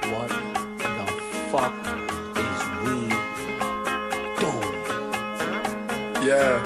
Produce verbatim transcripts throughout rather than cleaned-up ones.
What the fuck is we doing? Yeah.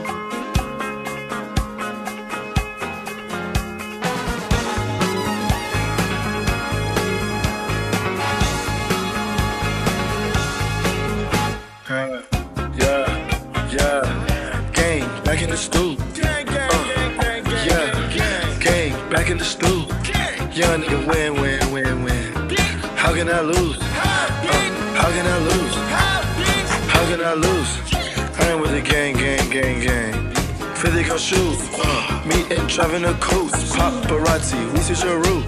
Uh, yeah, yeah. Gang, back in the stool. Gang, gang, gang, gang, gang, yeah. Gang, back in the stool. Young nigga win, win, win, win. How can I lose? Uh, how can I lose? How can I lose? I ain't with the gang, gang, gang, gang. fifty gun shoes. Uh, me and driving a coupe. Paparazzi, we see your roof.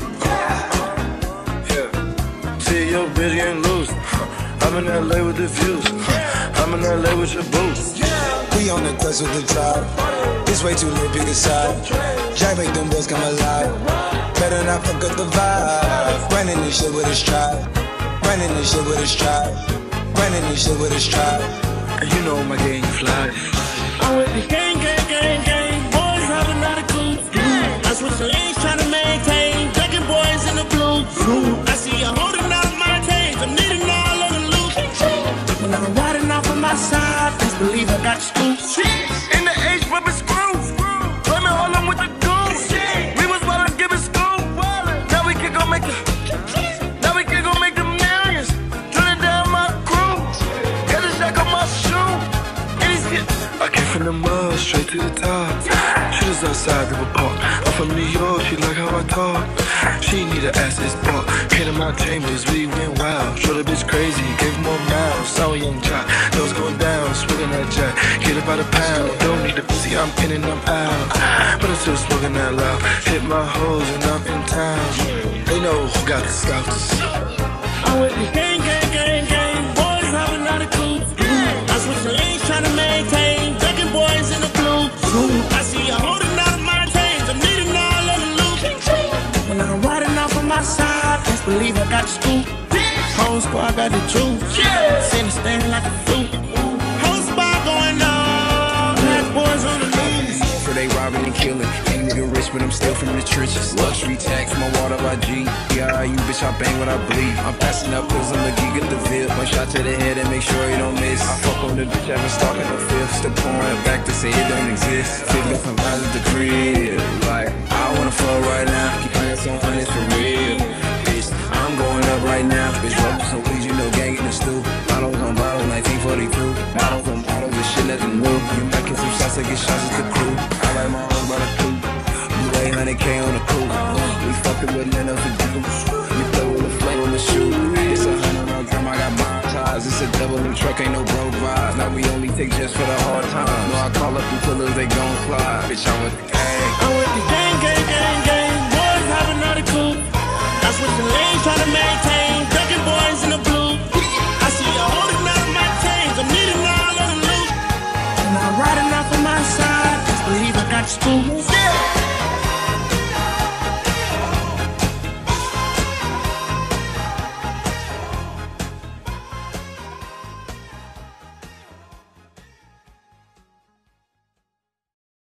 Yeah. See your bitch getting loose. I'm in L A with the views. I'm in L A with your boots. We on the quest with the tribe. It's way too late, pick a side. Jack make them boys come alive. Better not fuck up the vibe. Running this shit with a stride. Running this shit with a stride. Running this shit with a stride. And you know my gang fly. I'm with the gang, gang, gang, gang. Boys having not a clue. I switch the lanes trying to maintain. JACKBOYS in the blue. I see you holding out my tails. I'm needing all of the loot. When I'm riding off on my side, best believe I got the scoop. In the H, rubber screw. Play me all on with the goose. We was well and give it school. Now we can go make the. Now we can go make the millions. Turn it down my crew. Get the jack on my shoe. And he's get. I came from the mud, straight to the top. She was outside the park. I'm from New York, she like how I talk. She need an ass is bought. Came to my chambers, we went wild. Showed the bitch crazy, gave more miles. Saw a young jock, nose going down, smoking that jack. Get it by the pound, don't need the pussy, I'm in and I'm out. But I'm still smoking that loud. Hit my hoes and I'm in town. They know who got the scouts. I'm with the gang, gang, gang, gang. Boys having not a clue. I switch the lanes trying to maintain. JACKBOYS in the blue. I see you holding out my tails. I'm needing all of the loot. When I'm riding off on my side, best believe I got the scoop. Whole squad got the juice. Send the stand like a fruit. Whole squad going on. JACKBOYS on the news. For they robbing and killing. Ain't nigga rich, but I'm still from the trenches. Luxury tax, my water by G. Yeah, you bitch, I bang what I bleed. I'm passing up pills, I'm a geek at the Ville. One shot to the head and make sure you don't miss. I fuck on the bitch, I've been stalking the fifth. Still pouring it back to say it don't exist. Fifty from out of the crib. Like, I wanna flow right now. Keep playing some honest for real. Bitch, I'm going up right now. Bitch, roll some weed, you know, gang in the stew. Bottles on bottles, nineteen forty-two. Bottles on bottles, this shit nothing new. You making some shots, I get shots at the crew. I like my own by the coupe. You lay one hundred K on the coupe. We fucking with none of the juice. We play with the flame on the shoe. It's a hundred round drum, I got my ties. It's a double new truck, ain't no broke vibes. Now we only take just for the hard times. No, I call up the killers, they gon' fly. Bitch, I'm with the gang. I'm with the gang, gang, gang, gang. Boys having not a clue. I switch the lanes trying to maintain. JACKBOYS in the blue. I see you holding out my tails. I'm needing all of the loot. When I'm riding off on my side, best believe I got the scoop.